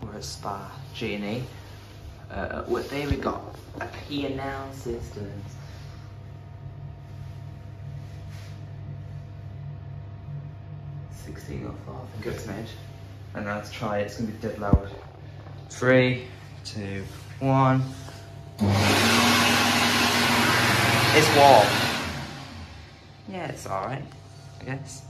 We're at Spa G&E. At Whitby, we've got a Kia Now Systems. I think it's made. And now let's try it, it's gonna be dead loud. 3, 2, 1. It's warm. Yeah, it's alright, I guess.